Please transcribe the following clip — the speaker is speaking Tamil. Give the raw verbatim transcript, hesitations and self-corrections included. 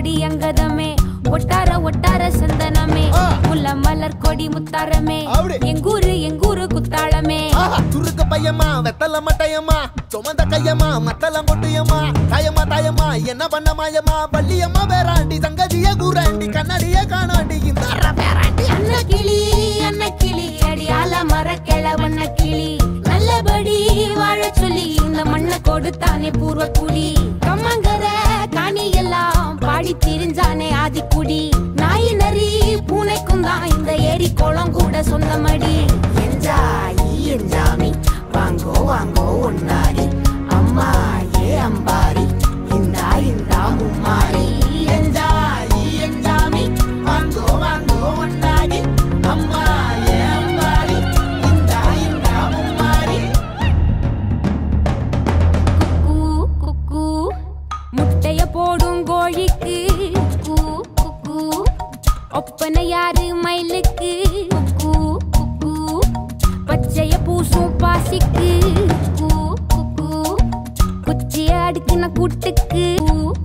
கொடி அங்கதமே ஒட்டார ஒட்டார சந்தனமே முல்ல மலர் கொடி முத்தாரமே எங்கூரு எங்கூரு குத்தாளமே துருக்கு பையமா வெத்தல மட்டையம்மா சுமந்த கையம்மா மத்தல கொட்டியம்மா தாயம்மா தாயம்மா என்ன பண்ண மாயம்மா பள்ளியம்மா வேறாண்டி சங்கதிய கூறாண்டி கண்ணாடிய காணாண்டி இந்த பேராண்டி அண்ண கிளி அண்ண கிளி அடியால மர கிழவண்ண கிளி நல்லபடி வாழ சொல்லி இந்த மண்ணை கொடுத்தானே பூர்வ குடி கம்மங்கர காணி எல்லாம் பாடி திரிஞ்சானே ஆதிக்குடி நாய் நரி பூனைக்கும் தான் இந்த ஏரி குளம் கூட சொந்தமடி என்ஜாய் என்ஜாமி வாங்கோ வாங்கோ ஒன்னாரி அம்மா ஏ அம்பாரி இந்தா இந்தா மும்மாரி என்ஜாய் என்ஜாமி வாங்கோ வாங்கோ ஒன்னாரி அம்மா ஏ அம்பாரி இந்தா இந்தா மும்மாரி குக்கு குக்கு முட்டைய போடும் கோழிக்கு குக்கு குக்கு ஒப்பனை யாரு மயிலுக்கு குக்கு குக்கு பச்சைய பூசும் பாசிக்கு குக்கு குக்கு குச்சிய அடுக்கின கூட்டுக்கு